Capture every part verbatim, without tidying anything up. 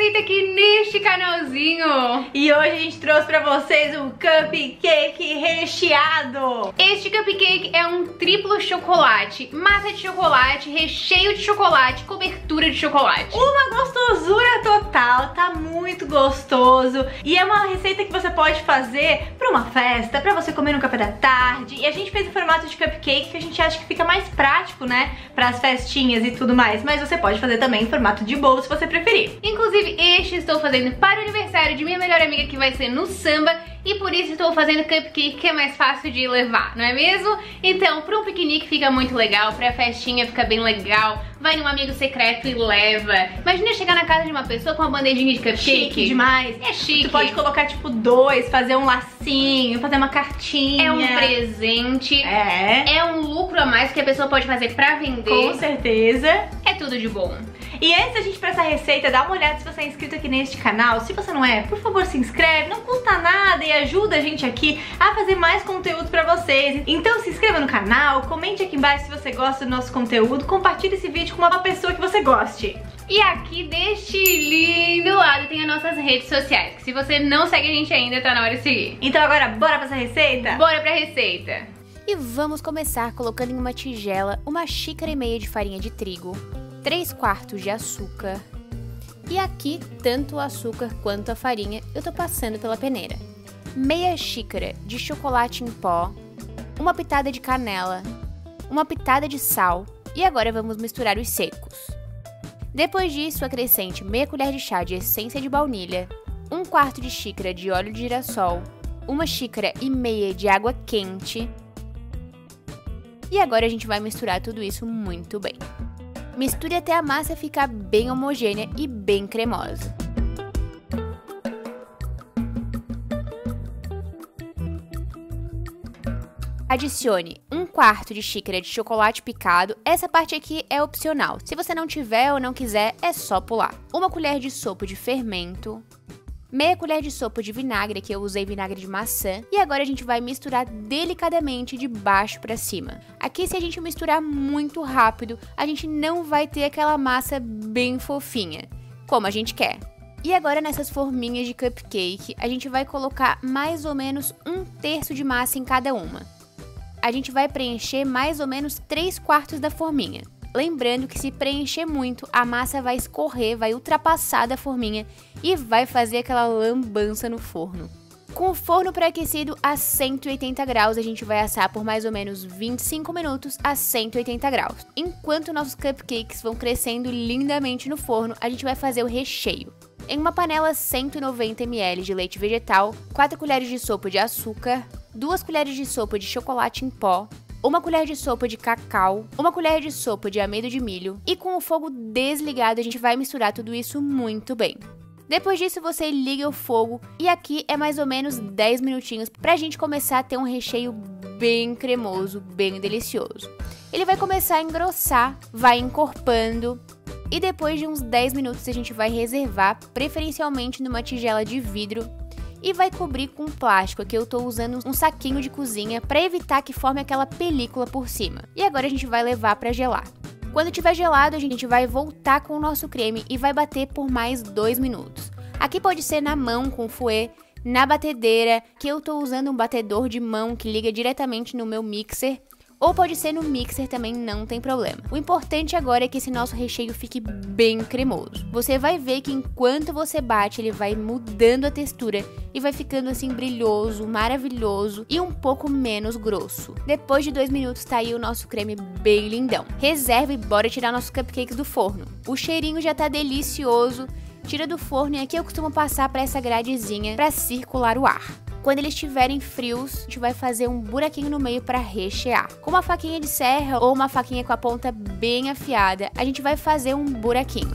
receita aqui neste canalzinho. E hoje a gente trouxe pra vocês um cupcake recheado. Este cupcake é um triplo chocolate, massa de chocolate, recheio de chocolate, cobertura de chocolate. Uma gostosura total, tá muito gostoso. E é uma receita que você pode fazer pra uma festa, pra você comer no café da tarde. E a gente fez em formato de cupcake que a gente acha que fica mais prático, né, pras festinhas e tudo mais. Mas você pode fazer também em formato de bolo se você preferir. Inclusive este estou fazendo para o aniversário de minha melhor amiga, que vai ser no samba, e por isso estou fazendo cupcake, que é mais fácil de levar, não é mesmo? Então, para um piquenique fica muito legal, pra festinha fica bem legal, vai num amigo secreto e leva. Imagina chegar na casa de uma pessoa com uma bandejinha de cupcake. Chique demais. É chique. Você pode colocar tipo dois, fazer um lacinho, fazer uma cartinha. É um presente. É. É um lucro a mais que a pessoa pode fazer pra vender. Com certeza. É tudo de bom. E antes da gente ir pra essa receita, dá uma olhada se você é inscrito aqui neste canal. Se você não é, por favor, se inscreve, não custa nada e ajuda a gente aqui a fazer mais conteúdo pra vocês. Então se inscreva no canal, comente aqui embaixo se você gosta do nosso conteúdo, compartilhe esse vídeo com uma pessoa que você goste. E aqui deste lindo lado tem as nossas redes sociais, que se você não segue a gente ainda, tá na hora de seguir. Então agora, bora pra essa receita? Bora pra receita! E vamos começar colocando em uma tigela uma xícara e meia de farinha de trigo, três quartos de açúcar, e aqui tanto o açúcar quanto a farinha eu tô passando pela peneira, meia xícara de chocolate em pó, uma pitada de canela, uma pitada de sal, e agora vamos misturar os secos. Depois disso, acrescente meia colher de chá de essência de baunilha, um quarto de xícara de óleo de girassol, uma xícara e meia de água quente, e agora a gente vai misturar tudo isso muito bem. Misture até a massa ficar bem homogênea e bem cremosa. Adicione um quarto de xícara de chocolate picado, essa parte aqui é opcional. Se você não tiver ou não quiser, é só pular. Uma colher de sopa de fermento, meia colher de sopa de vinagre, que eu usei vinagre de maçã, e agora a gente vai misturar delicadamente de baixo para cima. Aqui, se a gente misturar muito rápido, a gente não vai ter aquela massa bem fofinha, como a gente quer. E agora nessas forminhas de cupcake, a gente vai colocar mais ou menos um terço de massa em cada uma. A gente vai preencher mais ou menos três quartos da forminha. Lembrando que se preencher muito, a massa vai escorrer, vai ultrapassar da forminha e vai fazer aquela lambança no forno. Com o forno pré-aquecido a cento e oitenta graus, a gente vai assar por mais ou menos vinte e cinco minutos a cento e oitenta graus. Enquanto nossos cupcakes vão crescendo lindamente no forno, a gente vai fazer o recheio. Em uma panela, cento e noventa mililitros de leite vegetal, quatro colheres de sopa de açúcar, duas colheres de sopa de chocolate em pó, uma colher de sopa de cacau, uma colher de sopa de amido de milho, e com o fogo desligado a gente vai misturar tudo isso muito bem. Depois disso você liga o fogo e aqui é mais ou menos dez minutinhos pra gente começar a ter um recheio bem cremoso, bem delicioso. Ele vai começar a engrossar, vai encorpando e depois de uns dez minutos a gente vai reservar, preferencialmente numa tigela de vidro, e vai cobrir com plástico. Aqui eu tô usando um saquinho de cozinha para evitar que forme aquela película por cima. E agora a gente vai levar para gelar. Quando tiver gelado, a gente vai voltar com o nosso creme e vai bater por mais dois minutos. Aqui pode ser na mão com fouet, na batedeira, que eu tô usando um batedor de mão que liga diretamente no meu mixer, ou pode ser no mixer também, não tem problema. O importante agora é que esse nosso recheio fique bem cremoso. Você vai ver que enquanto você bate, ele vai mudando a textura e vai ficando assim brilhoso, maravilhoso e um pouco menos grosso. Depois de dois minutos tá aí o nosso creme bem lindão. Reserva e bora tirar nossos cupcakes do forno. O cheirinho já tá delicioso. Tira do forno e aqui eu costumo passar para essa gradezinha para circular o ar. Quando eles estiverem frios, a gente vai fazer um buraquinho no meio para rechear. Com uma faquinha de serra ou uma faquinha com a ponta bem afiada, a gente vai fazer um buraquinho.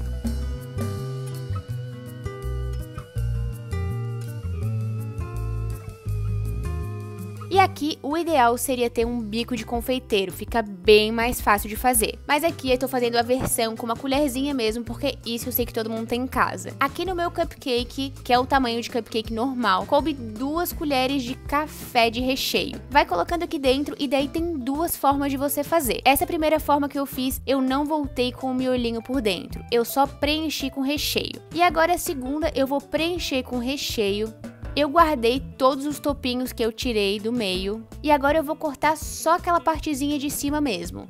aqui, o ideal seria ter um bico de confeiteiro, fica bem mais fácil de fazer. Mas aqui eu tô fazendo a versão com uma colherzinha mesmo, porque isso eu sei que todo mundo tem em casa. Aqui no meu cupcake, que é o tamanho de cupcake normal, coube duas colheres de café de recheio. Vai colocando aqui dentro e daí tem duas formas de você fazer. Essa primeira forma que eu fiz, eu não voltei com o miolinho por dentro, eu só preenchi com recheio. E agora a segunda, eu vou preencher com recheio. Eu guardei todos os topinhos que eu tirei do meio e agora eu vou cortar só aquela partezinha de cima mesmo.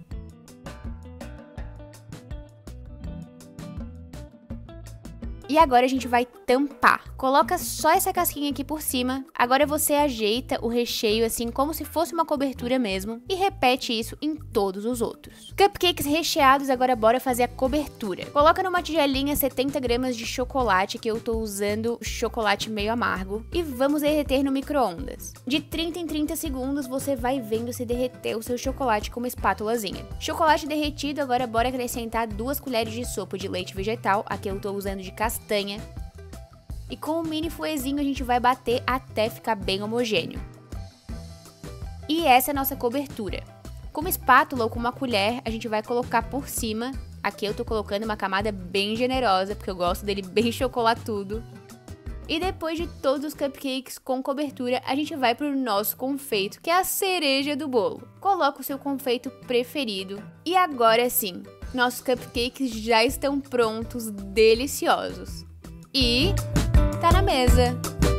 E agora a gente vai tampar. Coloca só essa casquinha aqui por cima. Agora você ajeita o recheio assim como se fosse uma cobertura mesmo. E repete isso em todos os outros. Cupcakes recheados, agora bora fazer a cobertura. Coloca numa tigelinha setenta gramas de chocolate, que eu tô usando chocolate meio amargo. E vamos derreter no micro-ondas. De trinta em trinta segundos você vai vendo se derreter o seu chocolate com uma espátulazinha. Chocolate derretido, agora bora acrescentar duas colheres de sopa de leite vegetal. Aqui eu tô usando de castanha. E com o mini fouetzinho a gente vai bater até ficar bem homogêneo. E essa é a nossa cobertura. Com uma espátula ou com uma colher a gente vai colocar por cima. Aqui eu tô colocando uma camada bem generosa, porque eu gosto dele bem chocolatudo. E depois de todos os cupcakes com cobertura, a gente vai pro nosso confeito, que é a cereja do bolo. Coloca o seu confeito preferido. E agora sim, nossos cupcakes já estão prontos, deliciosos. E tá na mesa.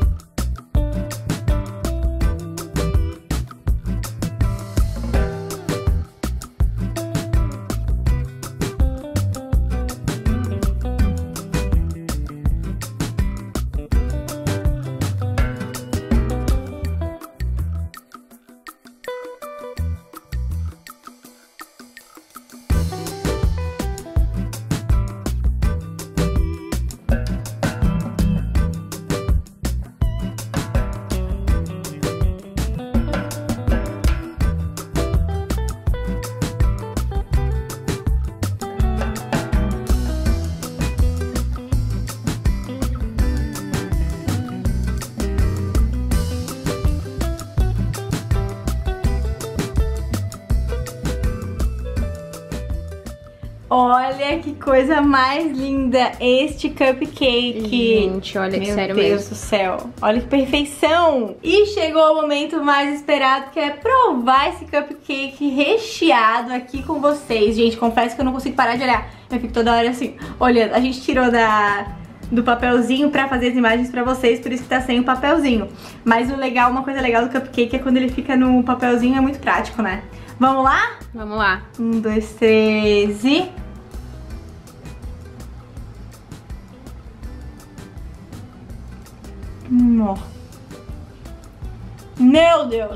Olha que coisa mais linda este cupcake. Gente, olha, Meu sério Deus mesmo. do céu. Olha que perfeição. E chegou o momento mais esperado, que é provar esse cupcake recheado aqui com vocês. Gente, confesso que eu não consigo parar de olhar. Eu fico toda hora assim, olhando. A gente tirou da... do papelzinho pra fazer as imagens pra vocês, por isso que tá sem o papelzinho. Mas o legal, uma coisa legal do cupcake é quando ele fica no papelzinho, é muito prático, né? Vamos lá? Vamos lá. Um, dois, três e... Hum, ó. Meu Deus!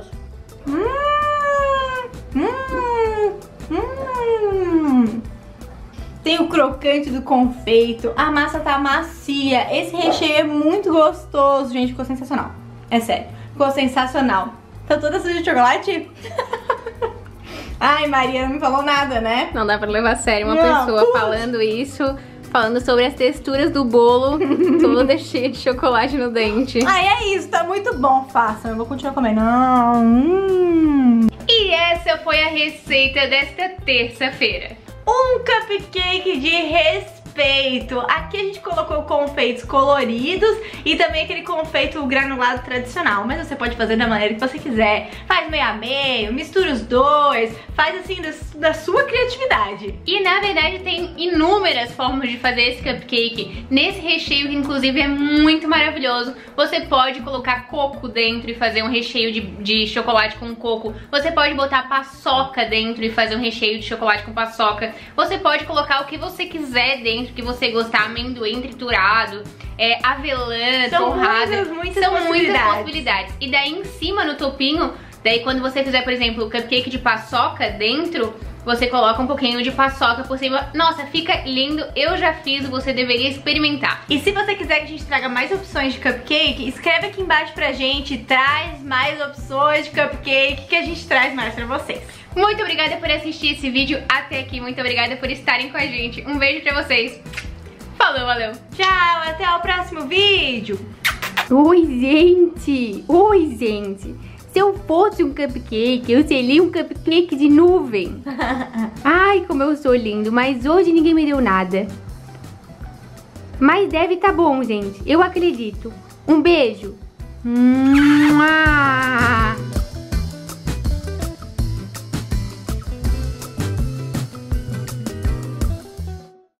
Hum, hum, hum. Tem o crocante do confeito, a massa tá macia, esse recheio é muito gostoso, gente, ficou sensacional. É sério, ficou sensacional. Tá toda suja de chocolate? Ai, Maria, não me falou nada, né? Não dá pra levar a sério uma Não, pessoa putz. falando isso, falando sobre as texturas do bolo, toda cheia de chocolate no dente. Ai, é isso, tá muito bom, façam. Eu vou continuar comendo. Não, hum. E essa foi a receita desta terça-feira. Um cupcake de respeito. Aqui a gente colocou confeitos coloridos e também aquele confeito granulado tradicional, mas você pode fazer da maneira que você quiser. Faz meio a meio, mistura os dois, faz assim da, da sua criatividade. E na verdade tem inúmeras formas de fazer esse cupcake. Nesse recheio, que inclusive é muito maravilhoso, você pode colocar coco dentro e fazer um recheio de, de chocolate com coco. Você pode botar paçoca dentro e fazer um recheio de chocolate com paçoca. Você pode colocar o que você quiser dentro, que você gostar, amendoim triturado, é, avelã, São torrada. muitas, muitas São muitas possibilidades. possibilidades. E daí em cima no topinho, daí quando você fizer, por exemplo, o cupcake de paçoca dentro, você coloca um pouquinho de paçoca por cima. Nossa, fica lindo. Eu já fiz, você deveria experimentar. E se você quiser que a gente traga mais opções de cupcake, escreve aqui embaixo pra gente, traz mais opções de cupcake que a gente traz mais pra vocês. Muito obrigada por assistir esse vídeo até aqui. Muito obrigada por estarem com a gente. Um beijo pra vocês. Falou, valeu. Tchau, até o próximo vídeo. Oi, gente. Oi, gente. Se eu fosse um cupcake, eu seria um cupcake de nuvem. Ai, como eu sou lindo, mas hoje ninguém me deu nada. Mas deve tá bom, gente. Eu acredito. Um beijo. Mua!